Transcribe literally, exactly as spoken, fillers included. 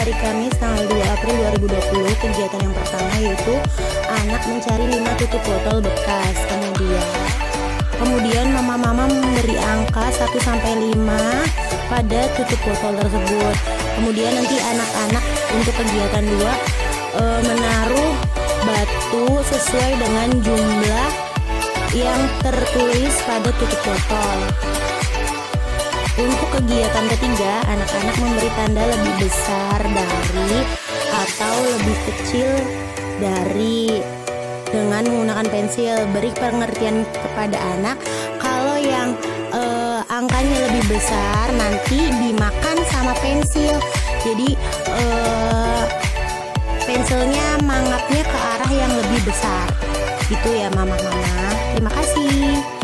hari Kamis tanggal dua April dua ribu dua puluh. Kegiatan yang pertama yaitu anak mencari lima tutup botol bekas. Kemudian Kemudian mama-mama memberi angka satu sampai lima pada tutup botol tersebut. Kemudian nanti anak-anak untuk kegiatan dua e, menaruh batu sesuai dengan jumlah yang tertulis pada tutup botol. Untuk kegiatan ketiga, anak-anak memberi tanda lebih besar dari atau lebih kecil dari dengan menggunakan pensil. Beri pengertian kepada anak kalau yang eh, angkanya lebih besar nanti dimakan sama pensil. Jadi eh, pensilnya mangapnya ke arah yang lebih besar. Gitu ya mama-mama. Terima kasih.